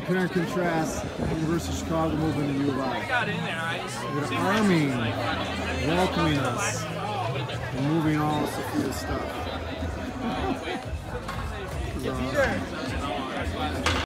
compare and contrast University of Chicago moving to U of I. With an Army welcoming us and moving all Sophia's stuff.